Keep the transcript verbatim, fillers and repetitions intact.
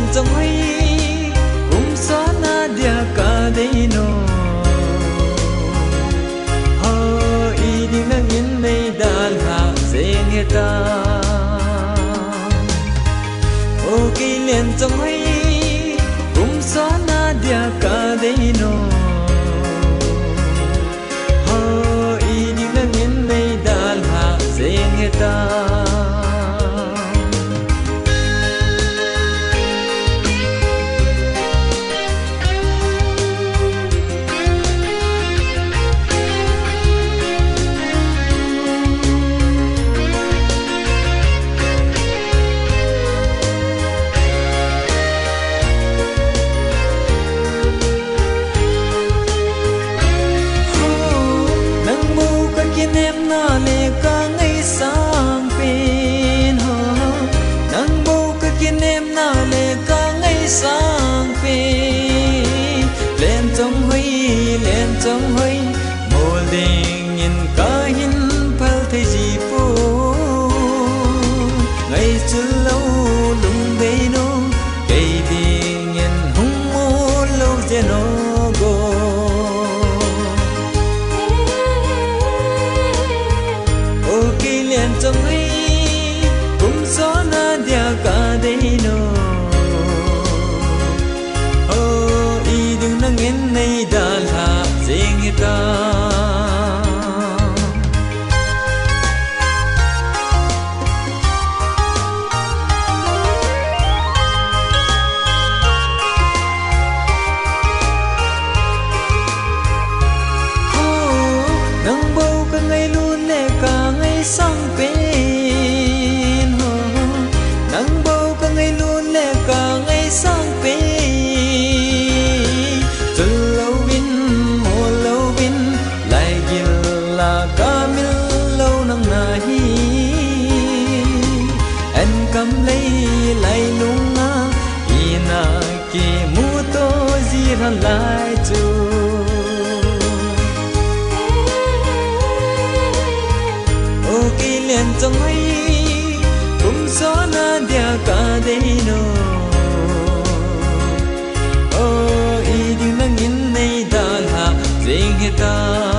trong hay cũng xóa na dia cả đây no ho y đi ngang in đây đàn hạ dễ nghe ta ô kỳ liền trong hay cũng xóa na dia cả đây no ho y đi ngang in đây đàn hạ dễ nghe ta trong hơi mồ đình nhìn cả hin phal thấy gì phố ngày xưa lâu lùng bê nô cây đi nhìn hung mô lâu dễ nô go ô kỳ liền trong hơi cũng gió na dia cả đây nô ô y đừng nang in này đàn hạ ding ta nang bầu cả ngày luôn lệ cả ngày sang bên nang bầu cả ngày luôn lệ cả ngày sang bên cầm lấy lại nung á ina ki mu to zira lại chu ô kỳ liền trong ấy cũng gió na dia cả đây no ô y đi nang in này đàn hạ ding ta